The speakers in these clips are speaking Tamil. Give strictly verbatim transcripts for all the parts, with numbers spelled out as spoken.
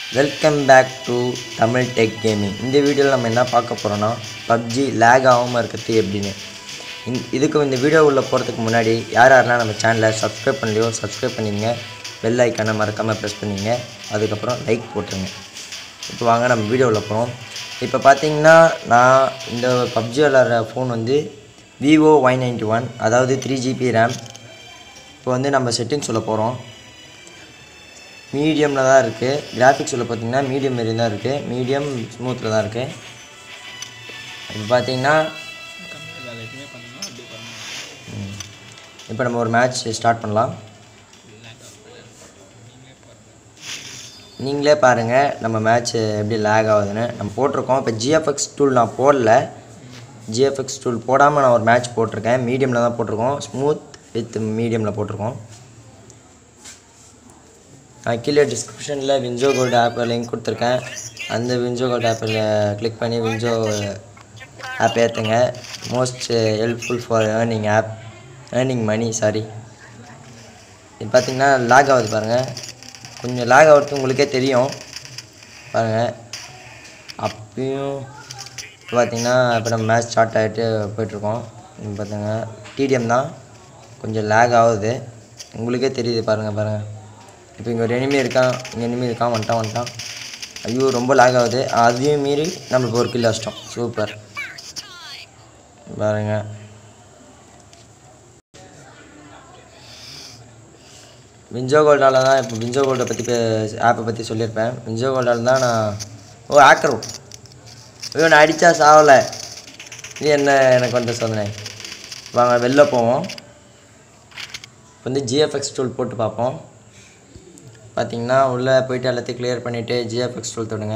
Welcome back to Tamil tech gaming. இந்த வீடியோவில் நம்ம என்ன பார்க்க போகிறோன்னா பப்ஜி லேக் ஆகாமல் இருக்கிறது எப்படின்னு. இதுக்கு இந்த வீடியோ உள்ள போகிறதுக்கு முன்னாடி யார் யாரெல்லாம் நம்ம சேனலை சப்ஸ்கிரைப் பண்ணலையோ சப்ஸ்கிரைப் பண்ணிங்க, பெல் ஐக்கானை மறக்காமல் ப்ரெஸ் பண்ணிங்க, அதுக்கப்புறம் லைக் போட்டுருங்க. இப்போ வாங்க நம்ம வீடியோவில் போகிறோம். இப்போ பார்த்தீங்கன்னா நான் இந்த பப்ஜி விளாட்ற ஃபோன் வந்து விவோ ஒய் நைன்ட்டி ஒன், அதாவது த்ரீ ஜிபி ரேம். இப்போ வந்து நம்ம செட்டிங்ஸ் சொல்ல போகிறோம். மீடியமில் தான் இருக்குது. கிராஃபிக்ஸ் உள்ள பார்த்திங்கன்னா மீடியம் மாரி தான் இருக்குது, மீடியம் ஸ்மூத்தில் தான் இருக்குது. இப்போ பார்த்திங்கன்னா இப்போ நம்ம ஒரு மேட்ச் ஸ்டார்ட் பண்ணலாம். நீங்களே பாருங்கள் நம்ம மேட்ச் எப்படி லேக் ஆகுதுன்னு. நம்ம போட்டிருக்கோம். இப்போ ஜிஎஃப்எக்ஸ் டூல் நான் போடல, ஜிஎஃப்எக்ஸ் டூல் போடாமல் நான் ஒரு மேட்ச் போட்டிருக்கேன். மீடியமில் தான் போட்டிருக்கோம், ஸ்மூத் வித் மீடியமில் போட்டிருக்கோம். நான் கீழே டிஸ்கிரிப்ஷனில் வின்ஜோ கோல்டு ஆப்பை லிங்க் கொடுத்துருக்கேன். அந்த வின்ஜோ கோல்டு ஆப்பில் கிளிக் பண்ணி வின்ஜோ ஆப் ஏற்றுங்க. Most helpful for earning app, earning money sorry. இது பார்த்திங்கன்னா லாக் ஆகுது பாருங்கள். கொஞ்சம் லாக் ஆகிறது உங்களுக்கே தெரியும் பாருங்கள். அப்பயும் பார்த்திங்கன்னா இப்போ நம்ம மேட்ச் ஸ்டார்ட் ஆகிட்டு போய்ட்ருக்கோம். பார்த்துங்க டிடிஎம் தான், கொஞ்சம் லேக் ஆகுது, உங்களுக்கே தெரியுது பாருங்கள் பாருங்கள். இப்போ இங்கே ஒரு எனிமி இருக்கான், இங்கே எனிமி இருக்கான், வந்துட்டான் வந்துட்டான். ஐயோ ரொம்ப லேக் ஆகுது. அதையும் மீறி நம்மளுக்கு ஒரு கில் அடிச்சிட்டோம். சூப்பர் பாருங்க. வின்ஜோ கோல்டால் தான் இப்போ வின்ஜோ கோல்டை பற்றி ஆப்பை பற்றி சொல்லியிருப்பேன். வின்ஜோ கோல்டால் தான் நான் ஓ ஆக்கர் ஐயோ நான் அடித்தா சாவலை. இது என்ன எனக்கு வந்து சோதனை. வாங்க வெளில போவோம். இப்போ வந்து ஜிஎஃப்எக்ஸ் டூல் போட்டு பார்ப்போம். பார்த்திங்கன்னா உள்ளே போய்ட்டு எல்லாத்தையும் கிளியர் பண்ணிவிட்டு ஜிஎஃப்எக்ஸ் டூல் தொடுங்க.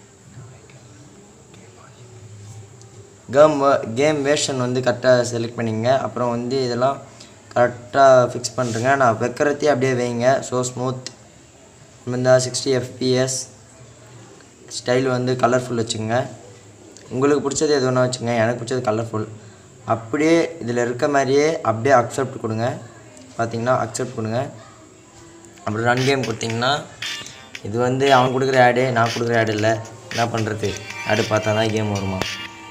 கேம் கேம் வேர்ஷன் வந்து கரெக்டாக செலக்ட் பண்ணிங்க. அப்புறம் வந்து இதெல்லாம் கரெக்டாக ஃபிக்ஸ் பண்ணுறேங்க. நான் வைக்கிறதே அப்படியே வைங்க. ஸோ ஸ்மூத் இருந்தால் சிக்ஸ்டி எஃப்பிஎஸ் ஸ்டைல் வந்து கலர்ஃபுல் வச்சுங்க. உங்களுக்கு பிடிச்சது எது ஒன்றா வச்சுங்க. எனக்கு பிடிச்சது கலர்ஃபுல். அப்படியே இதில் இருக்க மாதிரியே அப்படியே அக்செப்ட் கொடுங்க. பார்த்திங்கன்னா அக்செப்ட் கொடுங்க. அப்புறம் ரன் கேம் கொடுத்திங்கன்னா இது வந்து அவன் கொடுக்குற ஆடு, நான் கொடுக்குற ஆடு இல்லை. என்ன பண்ணுறது, ஆடு பார்த்தா தான் கேம் வருமா.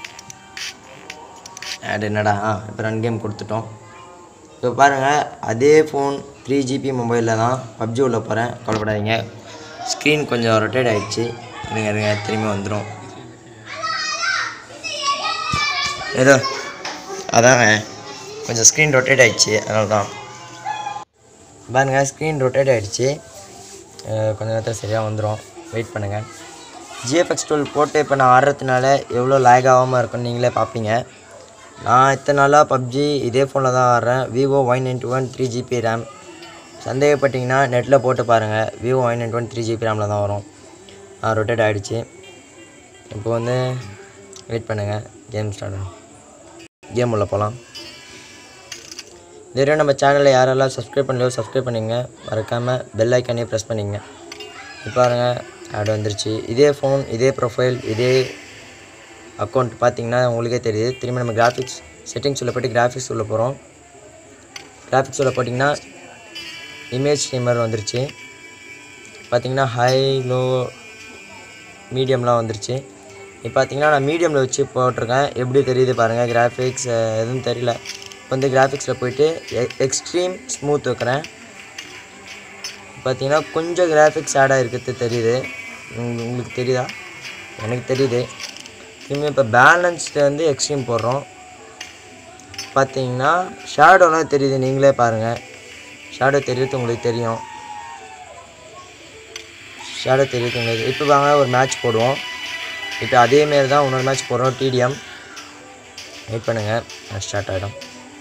ஆடு என்னடா. ஆ இப்போ ரன் கேம் கொடுத்துட்டோம். இப்போ பாருங்கள் அதே ஃபோன் த்ரீ ஜிபி மொபைலில் தான் பப்ஜி உள்ள போகிறேன். கவலைப்படாதீங்க. ஸ்க்ரீன் கொஞ்சம் ரொட்டேட் ஆகிடுச்சு. இருங்க இருங்க திரும்பி வந்துடும். ஏதோ அதாங்க கொஞ்சம் ஸ்க்ரீன் ரொட்டேட் ஆகிடுச்சு, அதனால தான் பாருங்கள் ஸ்க்ரீன் ரொட்டேட் ஆகிடுச்சு. கொஞ்சம் நேரத்தில் சரியாக வந்துடும், வெயிட் பண்ணுங்கள். ஜிஎஃப்எக்ஸ் டூல் போட்டு இப்போ நான் ஆடுறதுனால எவ்வளோ லேக் ஆகாமல் இருக்குன்னு நீங்களே பார்ப்பீங்க. நான் இத்தனை நாளாக பப்ஜி இதே ஃபோனில் தான் ஆடுறேன். Vivo Y ninety one three GB RAM. சந்தேகப்பட்டிங்கன்னா நெட்டில் போட்டு பாருங்கள். Vivo Y ninety one three GB ரேமில் தான் வரும். ரொட்டேட் ஆகிடுச்சு. இப்போ வந்து வெயிட் பண்ணுங்கள், கேம் ஸ்டார்ட் ஆகும். கேம் உள்ள போகலாம். இதுவரை நம்ம சேனலில் யாரெல்லாம் சப்ஸ்கிரைப் பண்ணலையோ சப்ஸ்கிரைப் பண்ணிங்க, மறக்காமல் பெல் ஐக்கானே ப்ரெஸ் பண்ணிங்க. இப்போ பாருங்கள் ஆட் வந்துருச்சு. இதே ஃபோன், இதே ப்ரொஃபைல், இதே அக்கௌண்ட் பார்த்திங்கன்னா உங்களுக்கே தெரியுது. திரும்ப நம்ம கிராஃபிக்ஸ் செட்டிங்ஸ் உள்ள போய்ட்டு கிராஃபிக்ஸ் உள்ள போகிறோம். கிராஃபிக்ஸ் உள்ள போட்டிங்கன்னா இமேஜ் ஸ்ட்ரீமர் வந்துருச்சு. பார்த்திங்கன்னா ஹை லோ மீடியம்லாம் வந்துருச்சு. இப்போ பார்த்திங்கன்னா நான் மீடியமில் வச்சு போட்டிருக்கேன். எப்படி தெரியுது பாருங்கள். கிராஃபிக்ஸ் எதுவும் தெரியல. இப்போ வந்து கிராஃபிக்ஸில் போய்ட்டு எக்ஸ்ட்ரீம் ஸ்மூத் வைக்கிறேன். பார்த்திங்கன்னா கொஞ்சம் கிராஃபிக்ஸ் ஆட் ஆகிருக்கிறது தெரியுது. உங்களுக்கு தெரியுதா? எனக்கு தெரியுது. திரும்பி இப்போ பேலன்ஸ்டு வந்து எக்ஸ்ட்ரீம் போடுறோம். பார்த்திங்கன்னா ஷேடோலாம் தெரியுது, நீங்களே பாருங்கள். ஷேடோ தெரியுது, உங்களுக்கு தெரியும். ஷேடோ தெரியுது உங்களுக்கு. இப்போ வாங்க ஒரு மேட்ச் போடுவோம். இப்போ அதேமாரி தான் இன்னொரு மேட்ச் போடுறோம். டிடிஎம் வெயிட் பண்ணுங்கள், மேட்ச் ஸ்டார்ட் ஆகிடும்.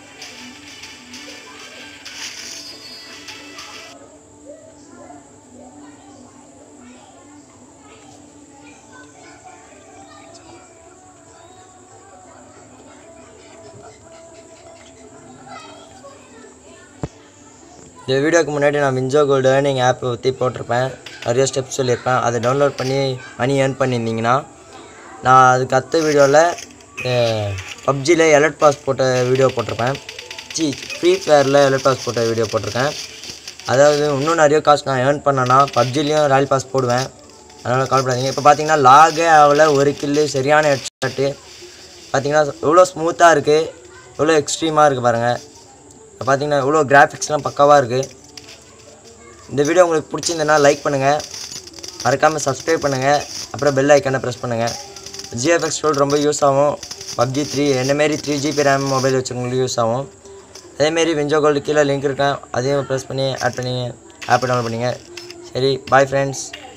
இந்த வீடியோக்கு முன்னாடி நான் வின்ஜோ கோல்டு ஏர்னிங் ஆப்பை பற்றி போட்டிருப்பேன். நிறைய ஸ்டெப்ஸ் சொல்லியிருப்பேன். அதை டவுன்லோட் பண்ணி மணி ஏர்ன் பண்ணியிருந்தீங்கன்னா நான் அதுக்கு அடுத்த வீடியோவில் பப்ஜியில் எலர்ட் பாஸ் போட்ட வீடியோ போட்டிருப்பேன். ஜி ஃப்ரீ ஃபயரில் எலர்ட் பாஸ் போட்ட வீடியோ போட்டிருக்கேன். அதாவது இன்னும் நிறைய காசு நான் ஏர்ன் பண்ணேன்னா பப்ஜிலையும் ராயல் பாஸ் போடுவேன். அதனால் கால் பண்ணாதீங்க. இப்போ பார்த்தீங்கன்னா லாகே ஆகல, ஒரு கில்லு சரியான ஹெட்ஷாட்டு. பார்த்தீங்கன்னா எவ்வளோ ஸ்மூத்தாக இருக்குது, எவ்வளோ எக்ஸ்ட்ரீமாக இருக்குது பாருங்கள். பார்த்தீங்கன்னா எவ்வளோ கிராஃபிக்ஸ்லாம் பக்காவாக இருக்குது. இந்த வீடியோ உங்களுக்கு பிடிச்சிருந்ததுன்னா லைக் பண்ணுங்கள், மறக்காமல் சப்ஸ்கிரைப் பண்ணுங்கள், அப்புறம் பெல் ஐக்கானை ப்ரெஸ் பண்ணுங்கள். ஜிஎஃப்எக்ஸ் டூல் ரொம்ப யூஸ் ஆகும். பப்ஜி த்ரீ என்னமாரி த்ரீ ஜிபி ரேம் மொபைல் வச்சுருங்களுக்கு யூஸ் ஆகும். அதேமாரி விஞ்சோ கோல்டு கீழே லிங்க் இருக்கேன், அதையும் ப்ரெஸ் பண்ணி ஆட் பண்ணி ஆப் டவுன்லோட் பண்ணிங்க. சரி, பாய் ஃப்ரெண்ட்ஸ்.